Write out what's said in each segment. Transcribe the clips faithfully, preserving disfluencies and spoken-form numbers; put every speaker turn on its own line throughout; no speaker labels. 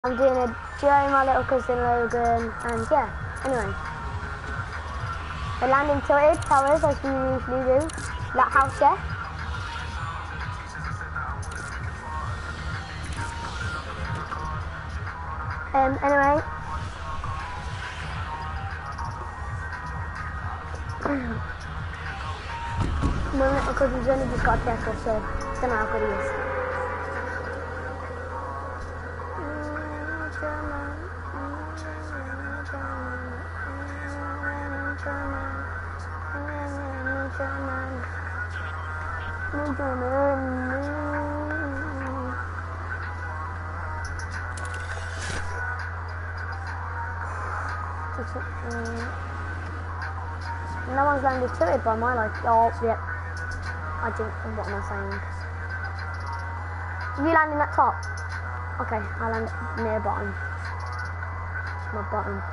I'm doing a Joe, my little cousin Logan, and yeah, anyway. We're landing tilted towers as we usually do. That house there. Um, anyway. My little cousin's only just got a Tesla, so I don't know how good he is. No one's landed to it by my life. Oh, yep. I think, what am I saying? You landing at top? Okay, I land near bottom. My bottom.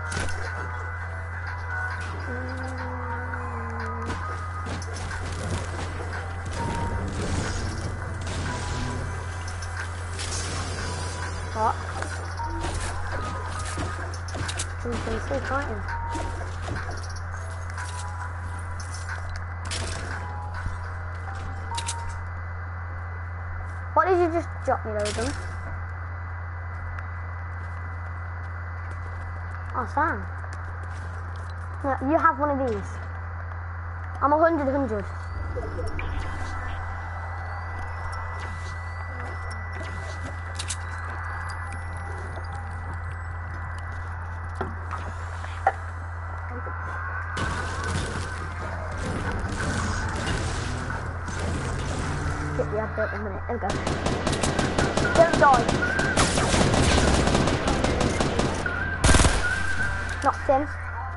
What? You can see, can't you? What did you just drop me, Logan? Oh, Sam. No, you have one of these. I'm a hundred, hundred. Get the advert in a minute. There we go. Don't die. Knocked him.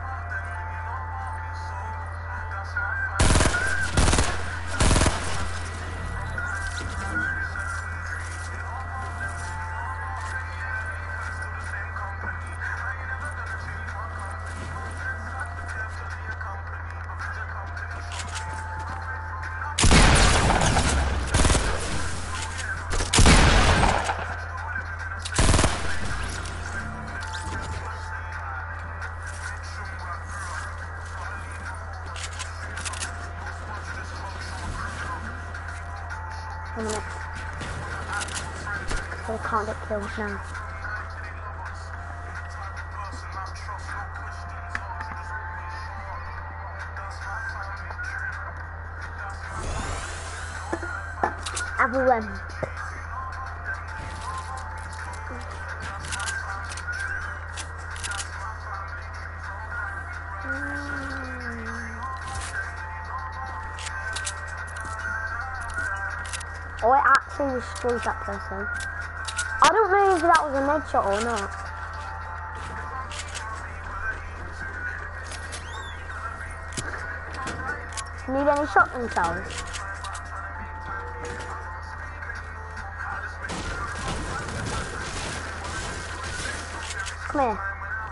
A minute. So I can't get killed now. Everyone. Oh, it actually destroyed that person. I don't know if that was a med shot or not. Need any shotgun shells? Come here.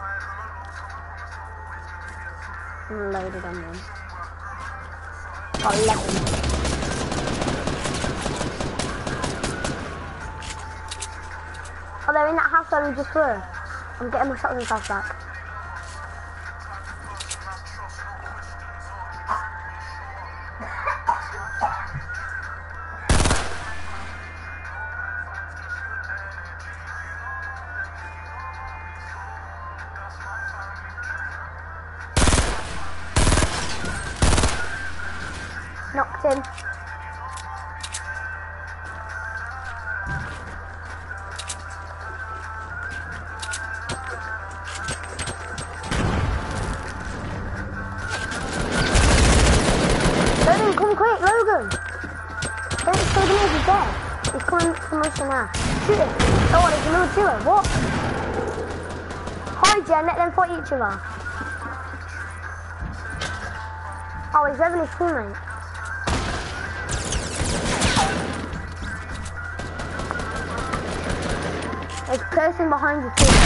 I'm loaded on them. Got eleven. Oh, they're in that house that we just were. I'm getting my shotgun shells back. Knocked him. Logan, come quick, Logan! Don't stay near, he's dead. He's coming from us now. Shoot him. Oh, what, there's another killer. What? Hide you and let them fight each other. Oh, he's revving his teammate. There's a person behind you too.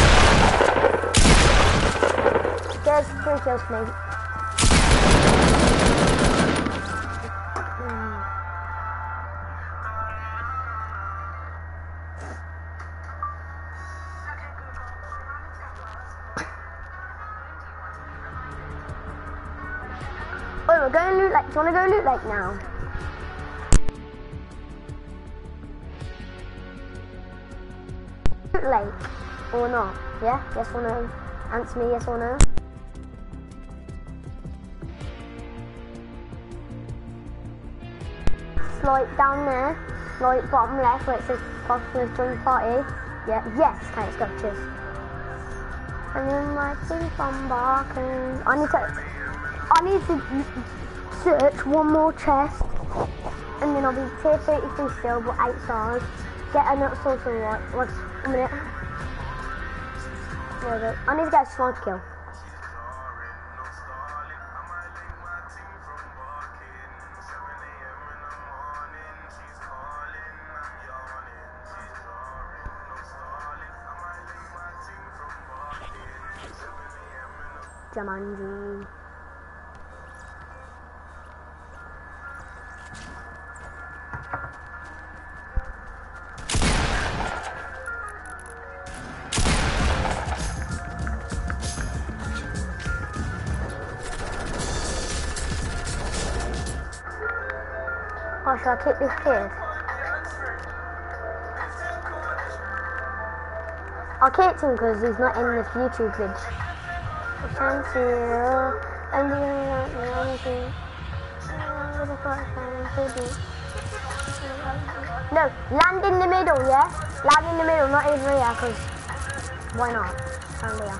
There's three kills for me. we're going Loot Lake. Do you want to go Loot Lake now? Loot Lake or not? Yeah? Yes or no? Answer me yes or no. Like down there, like bottom left where it says Possible Join Party. Yeah, yes, okay, let's go, cheers. And then my thing from Barking. I need to I need to search one more chest and then I'll be tier thirty-three still, but eight stars. Get another social right. Like a minute. There we go. I need to get a sniper kill. Jumanji. Oh, should I kick this kid? I'll kick him because he's not in this YouTube vid. Chance you and you no, land in the middle, yeah? Land in the middle, not over here, because why not? Land here.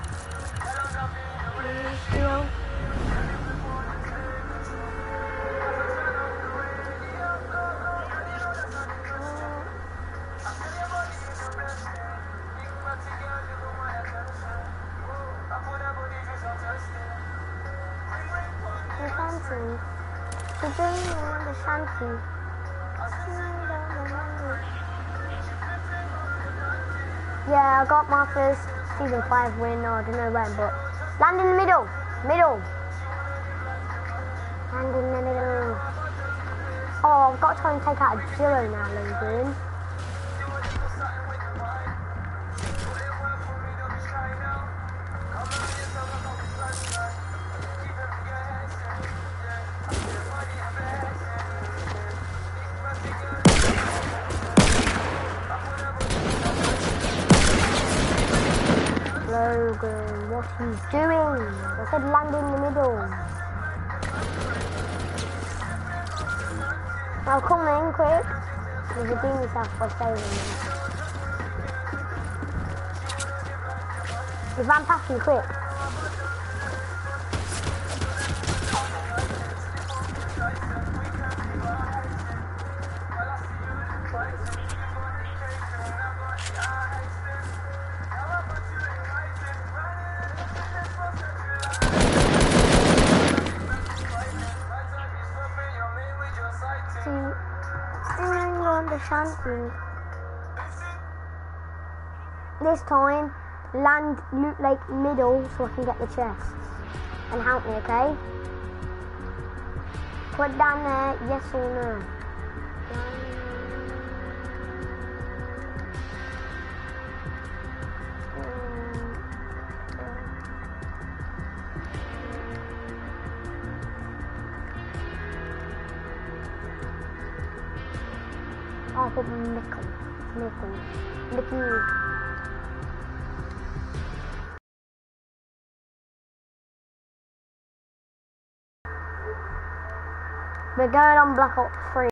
Yeah, I got my first season five win, or I don't know when, but land in the middle, middle. Land in the middle. Oh, I've got to try and take out a zero now, Logan. Logan, what he's doing? I said land in the middle. Now come in quick. You redeem yourself by saving me. You ran past me quick. Shanty. This time, land Loot Lake middle so I can get the chest. And help me, okay? Put down there, yes or no. I'll put nickel, nickel, nickel. We're going on Black Ops three.